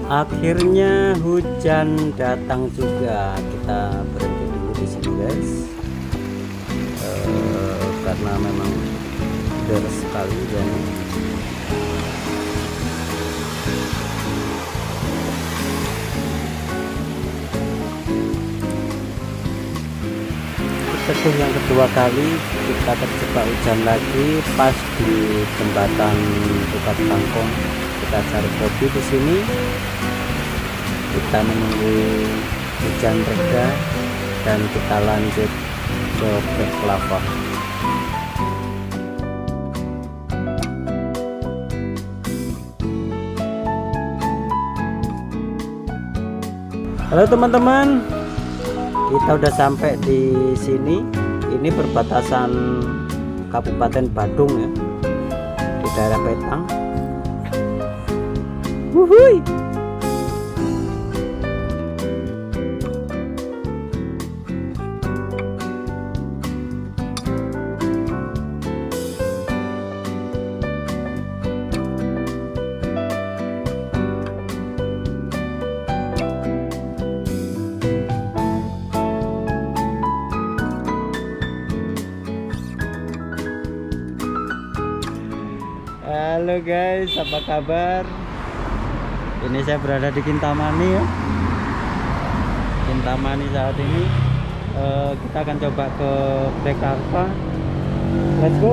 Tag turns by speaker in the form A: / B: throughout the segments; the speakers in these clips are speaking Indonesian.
A: Akhirnya hujan datang juga. Kita berhenti dulu di sini guys, karena memang deras sekali hujannya. Teguh yang kedua kali kita terjebak hujan lagi pas di jembatan Tukar Kangkung. Kita cari kopi di sini. Kita menunggu hujan reda dan kita lanjut ke Black Lava. Halo teman-teman, kita udah sampai di sini. Ini perbatasan Kabupaten Badung ya, di daerah Petang. Wuhui. Halo guys, apa kabar? Ini saya berada di Kintamani ya. Kintamani saat ini kita akan coba ke Black Lava. Let's go.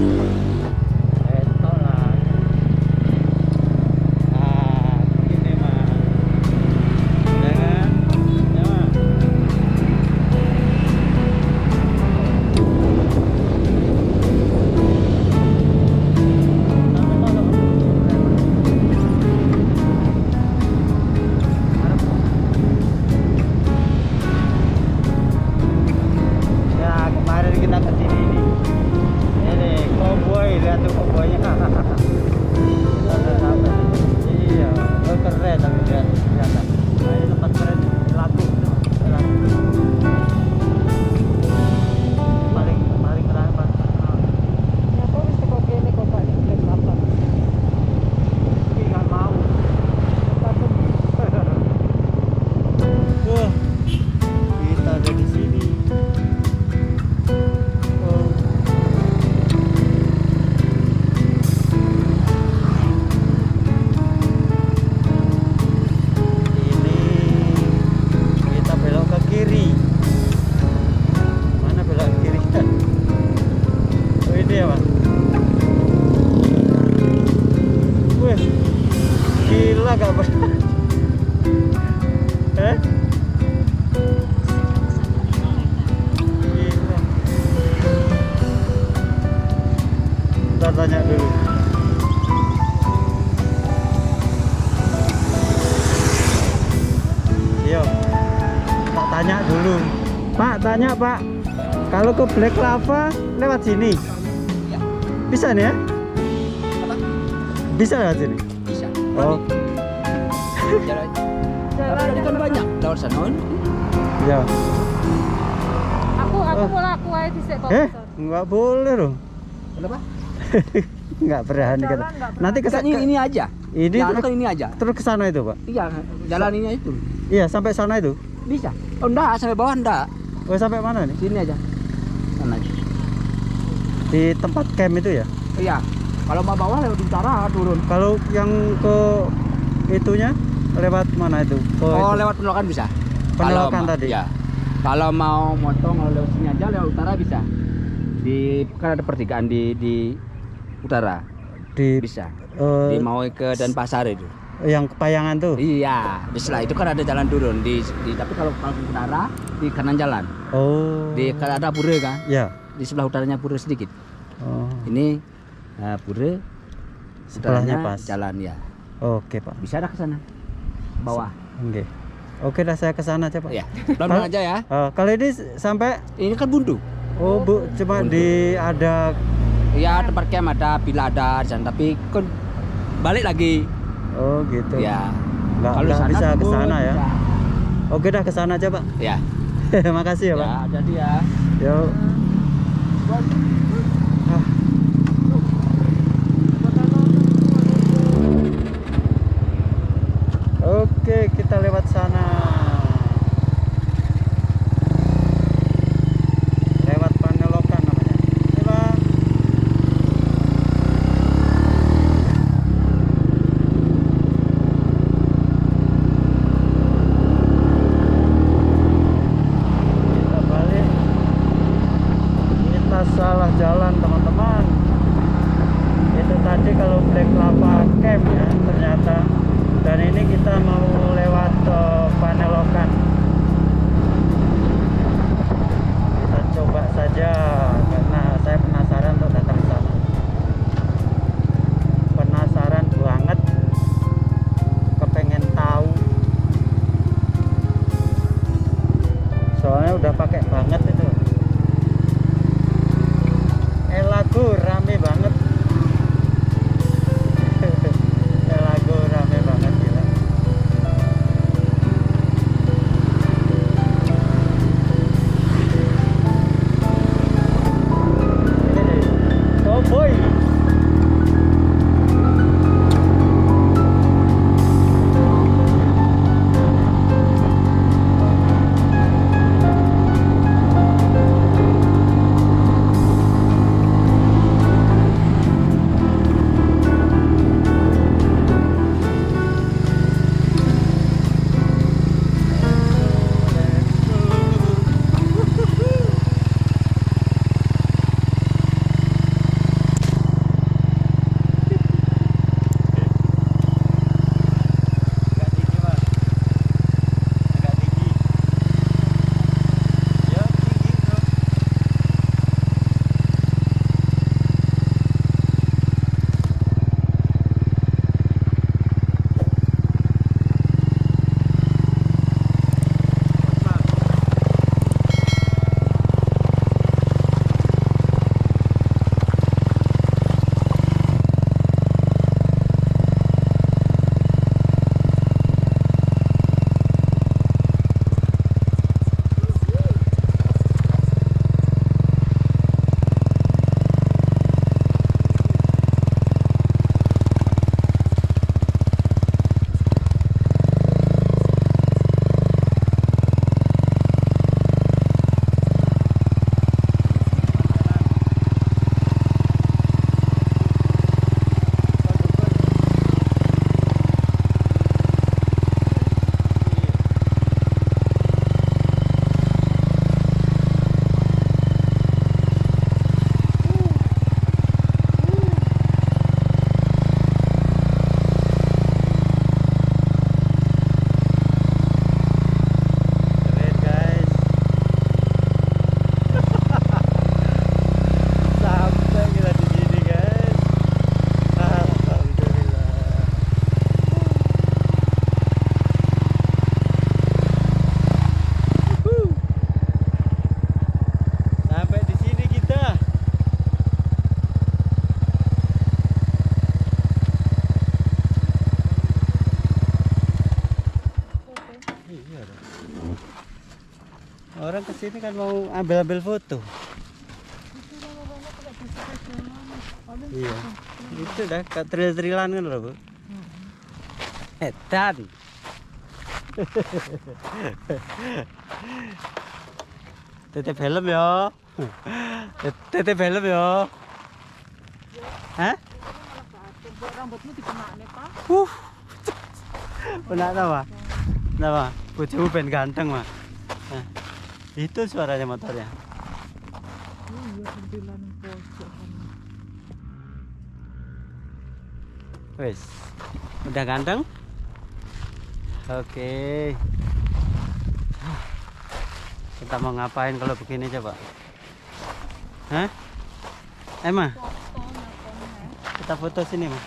A: Gila gak pernah. Gila. Kita tanya dulu. Yo, tak tanya dulu. Pak, tanya Pak, kalau ke Black Lava lewat sini?
B: Ya.
A: Bisa nih ya?
B: Apa?
A: Bisa lewat sini?
B: Bisa.
A: Oh.
B: Jalan. Tapi kan banyak lewat sana.
A: Ya.
C: Aku mulai aku aja di sini.
A: Nggak boleh dong.
B: Kenapa?
A: Nggak berani
C: Jalan
A: kata.
C: nggak
A: Nanti ke
B: ini aja.
A: ini
B: Jalan
A: terus,
B: kan ini aja.
A: terus ke sana itu, Pak.
B: Iya, jalan ini itu.
A: Iya, sampai sana itu.
B: Bisa. Oh, enggak, sampai bawah enggak.
A: Oh, sampai mana nih?
B: Sini aja. Sana aja.
A: Di tempat camp itu ya?
B: Iya. Kalau mau bawah lewat utara turun.
A: Kalau yang ke itunya lewat mana itu? Ke
B: Oh,
A: itu.
B: lewat Penolakan bisa.
A: Penolakan
B: Kalau
A: tadi?
B: Ya. Kalau mau motong kalau lewat sini aja lewat utara bisa. Kan ada pertigaan di utara. Bisa. Di mau ke Denpasar itu.
A: Yang Kepayangan tuh?
B: Iya, bisa lah. Itu kan ada jalan turun tapi kalau ke utara di kanan jalan.
A: Oh.
B: Kan ada pura kan?
A: Ya.
B: Di sebelah utaranya pura sedikit.
A: Oh.
B: Ini pura
A: Sebelahnya
B: utaranya
A: pas.
B: jalan ya.
A: Oke, Pak.
B: Bisa ada ke sana. Bawah.
A: Oke. Oke, dah saya ke sana aja, Pak.
B: Ya. Pelan-pelan aja ya.
A: Kali ini sampai
B: Ini kan buntu.
A: oh, Bu, cuma
B: Buntu.
A: di ada
B: Iya, tempat camp ada, pila ada di sana, tapi kan balik lagi.
A: oh gitu.
B: Ya.
A: Nggak
B: Kalau sana
A: bisa ke
B: tunggu,
A: sana ya.
B: ya.
A: Oke, dah ke sana aja, Pak.
B: Ya.
A: Makasih ya, Pak.
B: Ya, jadi ya.
A: Yuk. Ah. tadi kalau Black Lava Camp ya ternyata. Dan ini kita mau lewat Panelokan. Kita coba saja karena saya penasaran untuk datang ke sana. Penasaran banget, kepengen tahu. Soalnya udah pakai banget itu. Lagu rame banget. Lagu rame banget gila. Ini oh boy. Orang kesini kan mau ambil foto. Iya, itu dah tril-trilan kan loh, Bu. Tadi. Titip helm ya. Titip helm ya. Hah?
C: Rambutmu dikenakne, Pak.
A: Benar apa? Kenapa? Bojomu ben ganteng, Mas. Nah, itu suaranya motornya.
C: Iya, sentilan pojok.
A: Wes, udah ganteng? Oke. Kita mau ngapain kalau begini coba? Hah? Emma, kita foto sini, Mas.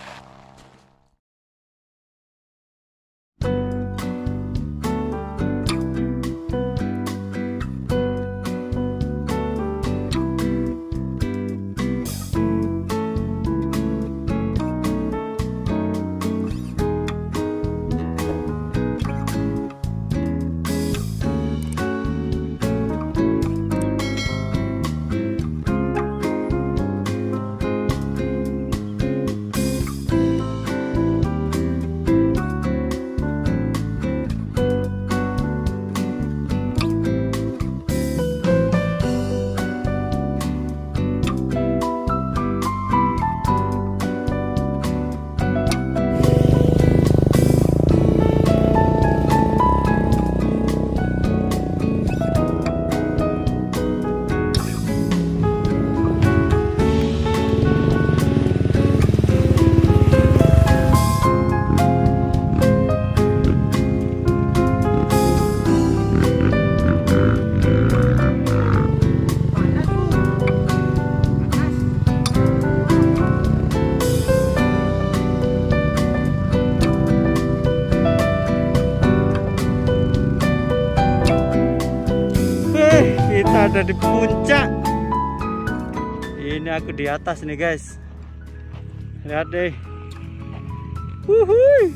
A: berada di puncak. Ini aku di atas nih guys. Lihat deh. Wuhui.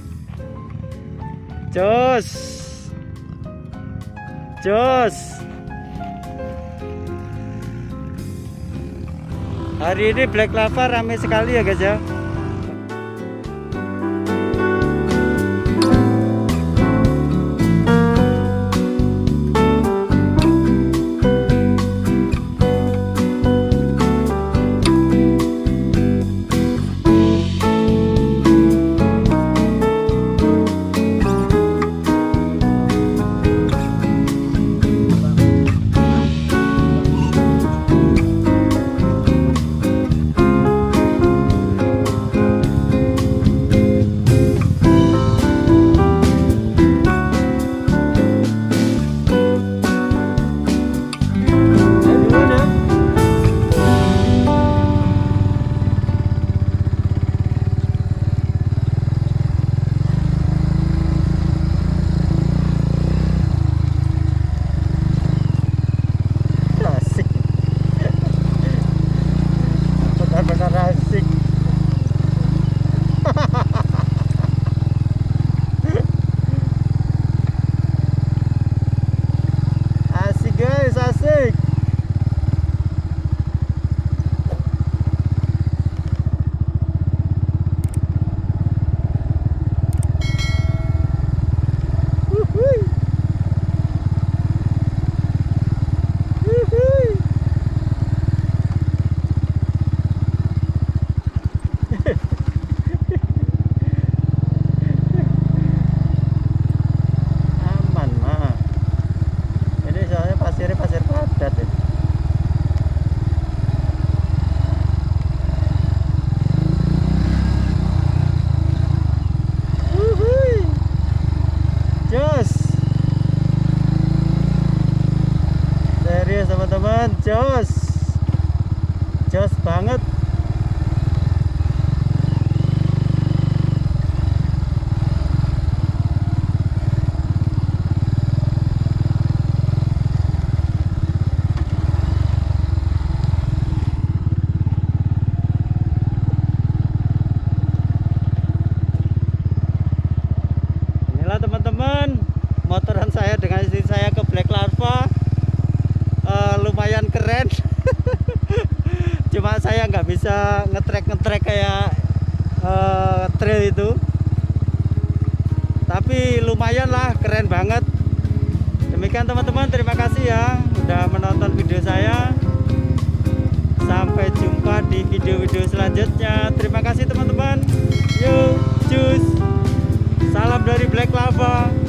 A: Jos. Jos. Hari ini Black Lava ramai sekali ya guys ya. Benar-benar asik. Asik guys, asik. Pasir padat ini. Jos. Serius teman-teman, jos. Jos banget. Teman-teman, motoran saya dengan istri saya ke Black Lava lumayan keren. Cuma saya nggak bisa ngetrek kayak trail itu, tapi lumayan lah, keren banget. Demikian teman-teman, terima kasih ya udah menonton video saya. Sampai jumpa di video-video selanjutnya. Terima kasih teman-teman. Yuk, cus. Salam dari Black Lava.